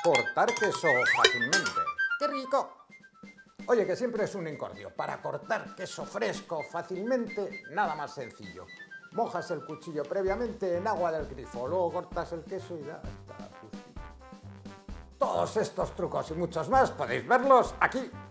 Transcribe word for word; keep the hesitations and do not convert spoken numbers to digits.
cortar queso fácilmente. ¡Qué rico! Oye, que siempre es un incordio. Para cortar queso fresco fácilmente, nada más sencillo. Mojas el cuchillo previamente en agua del grifo, luego cortas el queso y ya está. Todos estos trucos y muchos más podéis verlos aquí.